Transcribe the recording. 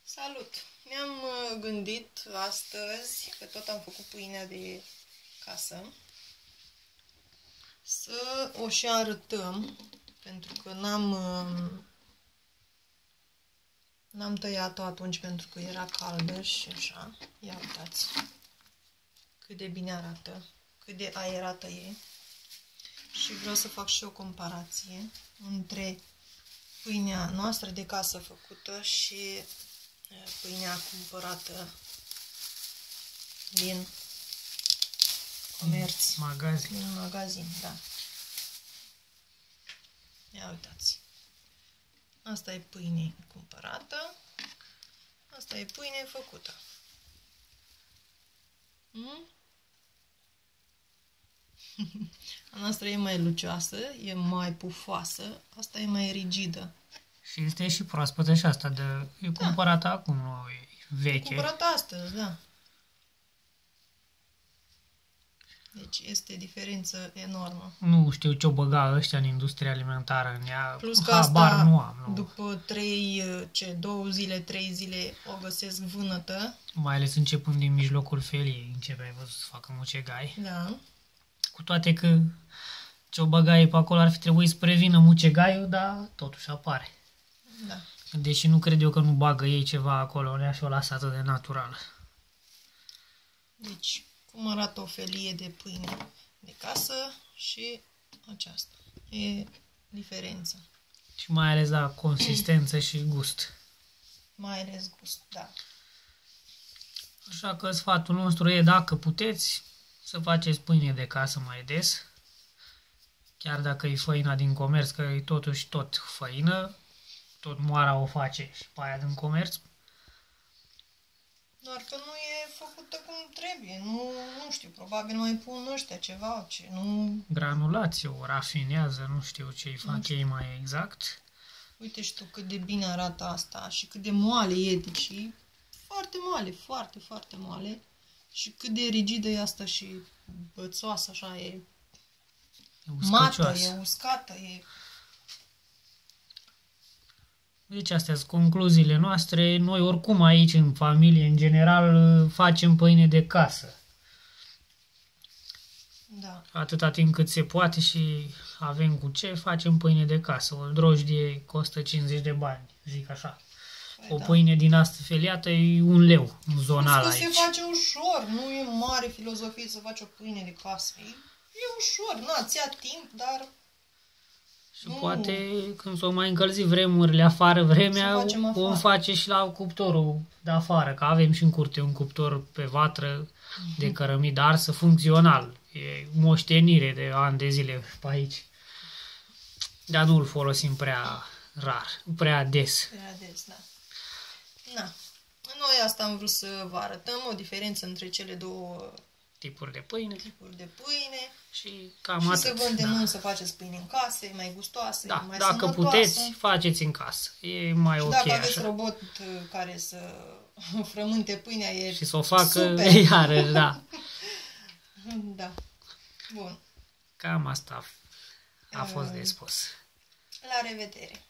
Salut! Mi-am gândit astăzi, că tot am făcut pâinea de casă, să o și arătăm, pentru că n-am tăiat-o atunci pentru că era caldă și așa. Ia uitați cât de bine arată, cât de aerată e. Și vreau să fac și o comparație între pâinea noastră de casă făcută și pâinea cumpărată din comerț. Magazin. Din magazin, da. Ia uitați. Asta e pâine cumpărată. Asta e pâine făcută. A noastră e mai lucioasă, e mai pufoasă, asta e mai rigidă. Și este și proaspătă și asta e cumpărată acum, nu e veche. E cumpărată astăzi, da. Deci este diferență enormă. Nu știu ce-o băga ăștia în industria alimentară în ea. Plus că asta, nu am, nu. După 2 zile, 3 zile o găsesc vânătă. Mai ales începând din mijlocul feliei, începe, ai văzut, să facă mucegai. Da. Cu toate că ce-o băgai pe acolo ar fi trebuit să prevină mucegaiul, dar totuși apare. Da. Deși nu cred eu că nu bagă ei ceva acolo, ne-a și o lasă atât de natural. Deci, cum arată o felie de pâine de casă și aceasta. E diferența. Și mai ales la consistență și gust. Mai ales gust, da. Așa că sfatul nostru e, dacă puteți, să faceți pâine de casă mai des. Chiar dacă e făina din comerț, că e totuși tot făină, tot moara o face și pe aia din comerț. Doar că nu e făcută cum trebuie. Nu știu, probabil mai pun ăștia ceva, ce nu... Granulație, o rafinează, nu știu ce-i fac ei mai exact. Uite și tu cât de bine arată asta și cât de moale e, deci e foarte moale, foarte, foarte moale. Și cât de rigidă e asta și bățoasă, așa, e mată, e uscată, e... Deci astea sunt concluziile noastre. Noi oricum aici în familie, în general, facem pâine de casă. Da. Atâta timp cât se poate și avem cu ce, facem pâine de casă. O drojdie costă 50 de bani, zic așa. Păi, o pâine din asta feliată e 1 leu în zonal aici. Se face ușor, nu e mare filozofie să faci o pâine de casă. E ușor, ți ia timp, dar... Și poate când s-o mai încălzi vremurile afară, vremea, o face și la cuptorul de afară, că avem și în curte un cuptor pe vatră de cărămid arsă funcțional. E moștenire de ani de zile pe aici. Dar nu îl folosim prea rar, prea des. Prea des, da. Na. Noi asta am vrut să vă arătăm, o diferență între cele două tipuri de pâine. Și cam atât. Să vă îndemnăm să faceți pâine în casă, e mai gustoasă, e mai dacă sănătoasă. Puteți, faceți în casă. E mai ok așa. Dacă aveți robot care să frământe pâinea, e și să o facă super. iarăși, da. Da. Bun. Cam asta a fost de spus. La revedere!